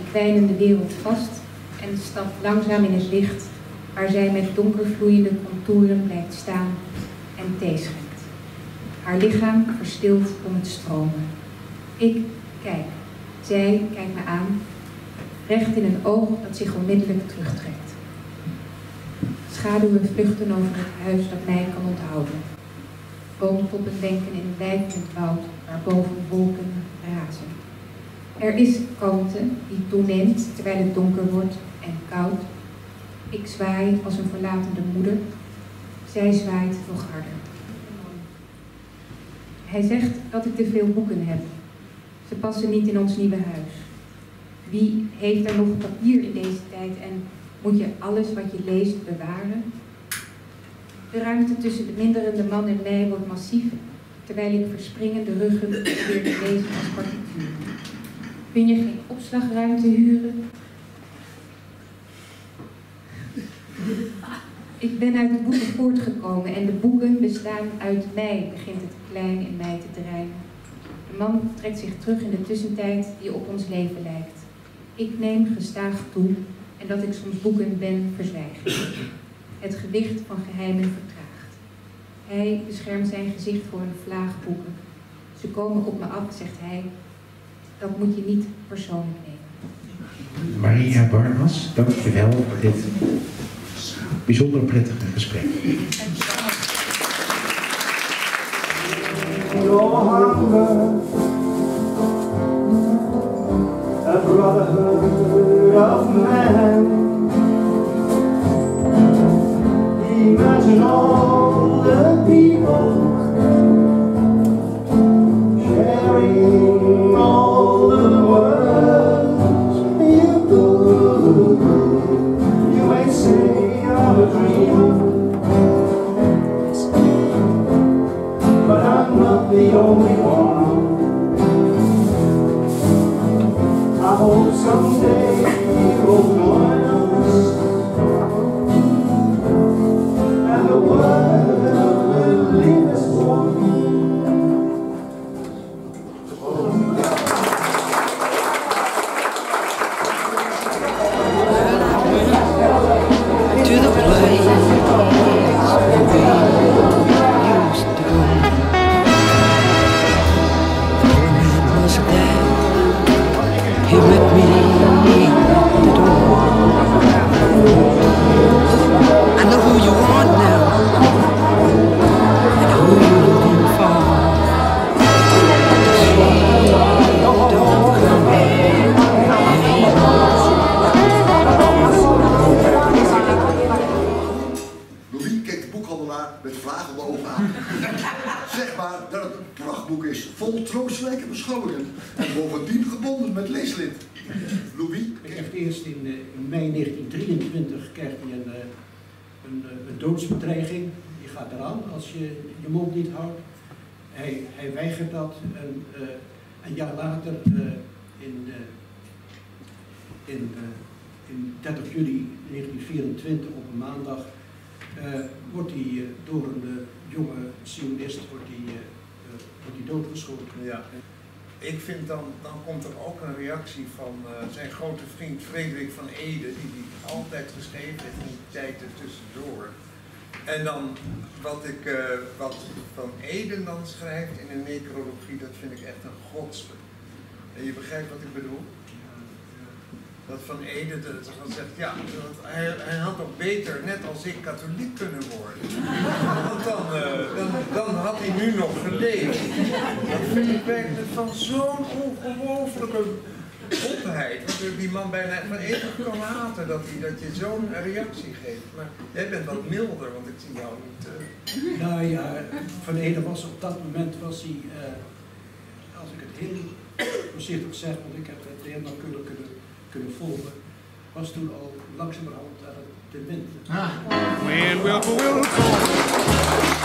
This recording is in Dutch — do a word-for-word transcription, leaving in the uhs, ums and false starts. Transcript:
kwijnende wereld vast en stapt langzaam in het licht, waar zij met donkervloeiende contouren blijft staan en thee schenkt. Haar lichaam verstilt om het stromen. Ik kijk. Zij kijkt me aan, recht in een oog dat zich onmiddellijk terugtrekt. Schaduwen vluchten over het huis dat mij kan onthouden. Boomtoppen wenken in een wijkend woud waarboven wolken razen. Er is kalmte die toeneemt terwijl het donker wordt en koud. Ik zwaai als een verlatende moeder. Zij zwaait nog harder. Hij zegt dat ik te veel boeken heb. Ze passen niet in ons nieuwe huis. Wie heeft er nog papier in deze tijd en moet je alles wat je leest bewaren? De ruimte tussen de minderende man en mij wordt massief, terwijl ik verspringende ruggen probeer te lezen als partituur. Kun je geen opslagruimte huren? Ik ben uit de boeken voortgekomen en de boeken bestaan uit mij, begint het klein in mij te drijven. De man trekt zich terug in de tussentijd die op ons leven lijkt. Ik neem gestaag toe en dat ik soms boeken ben, verzwijg ik. Het gewicht van geheimen vertraagt. Hij beschermt zijn gezicht voor een vlaag boeken. Ze komen op me af, zegt hij. Dat moet je niet persoonlijk nemen. Maria Barnas, dank je wel voor dit bijzonder prettige gesprek. A brotherhood of man. Imagine all the people sharing all the words. You do, you may say I'm a dreamer, but I'm not the only one. I hope someday you'll join us, and the world will leave us one. To the place where we used to go. The man was there. He met me at the door. I know who you want now, and who you're looking for. She don't come here. Louis keek de boekhandelaar met vragende ogen aan. Zeg maar dat het een prachtboek is, vol troostrijke beschouwingen en bovendien gebonden met leeslint. Louis krijgt eerst in, uh, in mei negentien drieëntwintig krijgt hij een, uh, een, uh, een doodsbedreiging. Je gaat eraan als je je mond niet houdt. Hij, hij weigert dat en uh, een jaar later, uh, in, uh, in, uh, in dertig juli negentien vierentwintig op een maandag, uh, wordt hij uh, door een uh, jonge sionist wordt hij, uh, uh, wordt hij doodgeschoten. Ja. Ik vind dan, dan komt er ook een reactie van uh, zijn grote vriend Frederik van Ede, die hij altijd geschreven heeft in die tijd ertussendoor. En dan wat, ik, uh, wat Van Ede dan schrijft in een necrologie, dat vind ik echt een godsbe. En je begrijpt wat ik bedoel? Dat Van Ede dat dan zegt, ja, dat hij, hij had ook beter, net als ik, katholiek kunnen worden. Want dan, uh, dan, dan had hij nu nog geleefd. Dat vind ik werkelijk van zo'n ongelofelijke opheid. Dat die man bijna van eeuwig kan haten, dat, hij, dat je zo'n reactie geeft. Maar jij bent wat milder, want ik zie jou niet... Uh... Nou ja, Van Ede was op dat moment, was hij, uh, als ik het heel voorzichtig zeg, want ik heb het heel nauwkeurig kunnen, kunnen volgen, was toen al langzamerhand aan het dement. Ah.